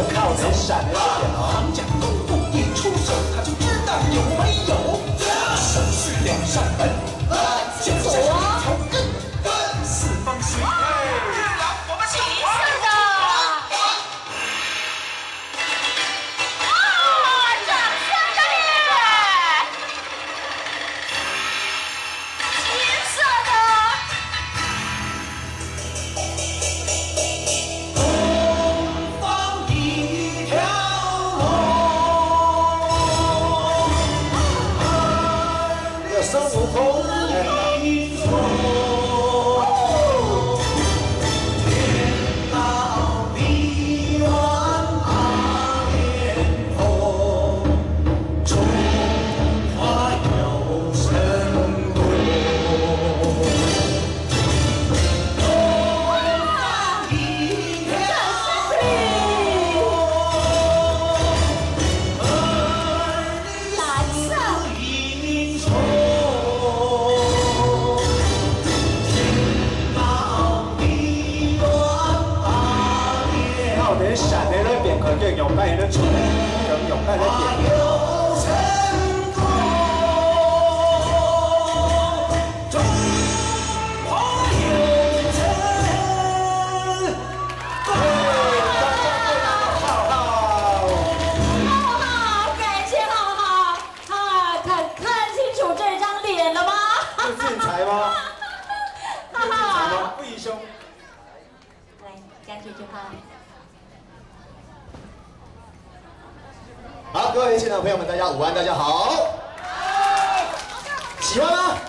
靠得闪了一点哦。 行家功夫一出手，他就知道有没有。手是两扇门，脚下是一条根，四方是日郎，我们是黄的。 掌声热烈！金色的。 孙悟空，天道地远大连头，中华有神功。东方一条龙， 蓝色。 英雄。 你闪的那边可更勇敢的出，更勇敢的点。中华有神，对，大家非常的好。 浩浩，感谢浩浩啊！看清楚这张脸了吗？ 是自裁吗？ 浩浩， 不宜兄， 来讲几句话。 好，各位现场朋友们，大家午安，大家好。喜欢吗？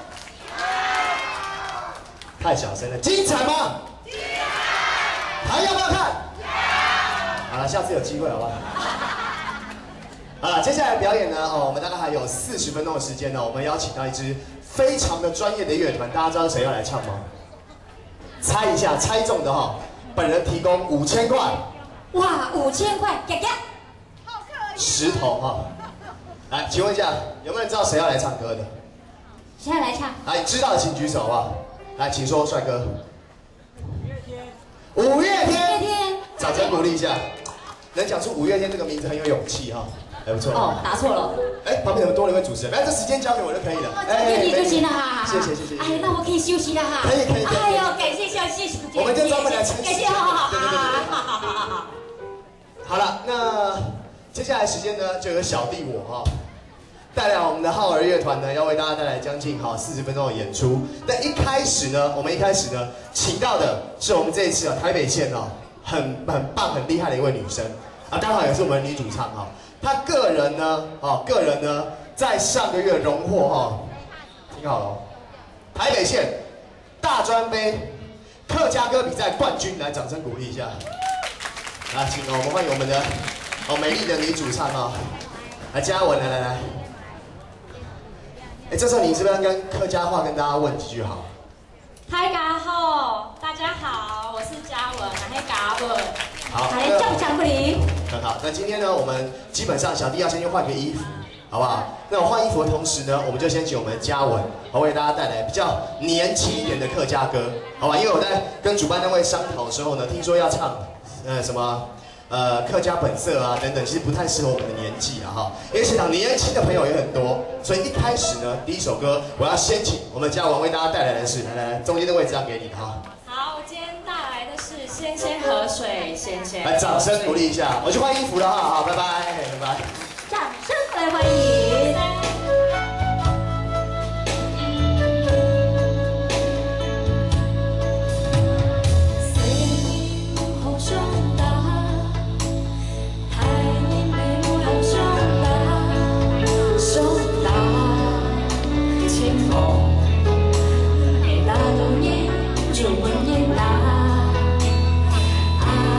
太小声了，精彩吗？还要不要看？好了，下次有机会好不好？好了，接下来表演呢，我们大概还有40分钟的时间呢，我们邀请到一支非常的专业的乐团，大家知道谁要来唱吗？猜一下，猜中的哈，本人提供5000块。 哇，5000块，嘎嘎。 石头哈，来，请问一下，有没有人知道谁要来唱歌的？ 谁要来唱？ 来，知道的请举手好不好？来，请说，帅哥。五月天。五月天。掌声鼓励一下。能讲出五月天这个名字很有勇气哈，还不错。 哦，答错了。 哎，旁边怎么多了一位主持人？来，这时间交给我就可以了。 交给你就行了哈。 谢谢。 哎，那我可以休息了哈。 可以。 哎呦，感谢小谢， 我们就专门来撑。 感谢，好。 好了，那。 接下来时间呢，就由小弟我哈带来我们的浩儿乐团呢，要为大家带来将近40分钟的演出。那一开始呢，请到的是我们这一次台北县很棒很厉害的一位女生啊，刚好也是我们女主唱哈。她个人呢在上个月荣获听好了，台北县大专杯客家歌比赛冠军，来掌声鼓励一下。来，请我们欢迎我们的。 美丽的女主唱来嘉文，来，哎，这时候你是不是要跟客家话跟大家问几句好？ 嗨，家好，大家好，我是嘉文，嗨，嘉文。 好， 来掌不离。 很好，那今天呢，我们基本上小弟要先去换个衣服，好不好？那我换衣服的同时呢，我们就先请我们的嘉文，为大家带来比较年轻一点的客家歌，好吧？因为我在跟主办单位商讨的时候呢，听说要唱什么。 客家本色啊等等，其实不太适合我们的年纪啊哈，因为现场年轻的朋友也很多，所以一开始呢，第一首歌我要先请我们嘉文为大家带来的是，来，中间的位置让给你哈。 好，我今天带来的是仙仙河水，仙。 来，掌声鼓励一下，我去换衣服了哈，好，拜拜。 掌声来欢迎。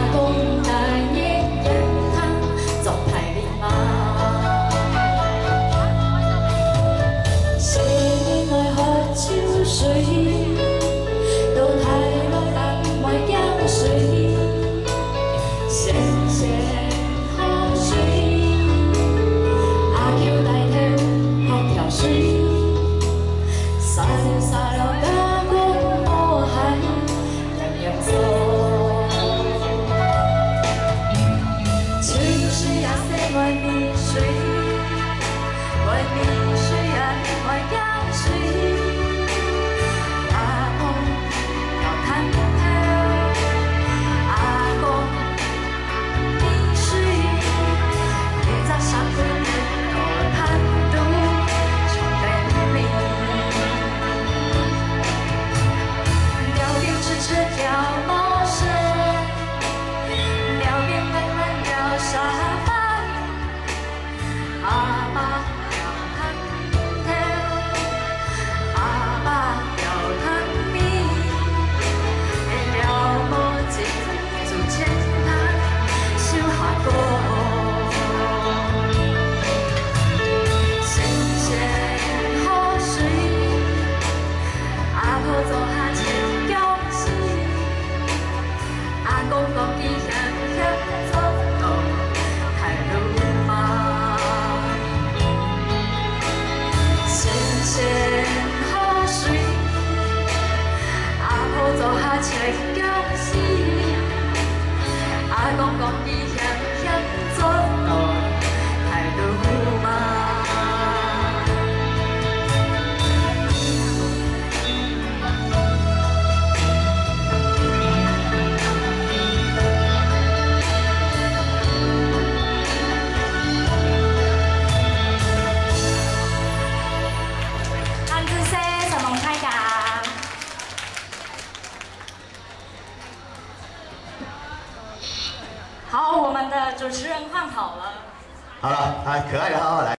阿公大爷人行，总太灵嘛。 好，我们的主持人换好了。 好了，来，可爱的浩浩来。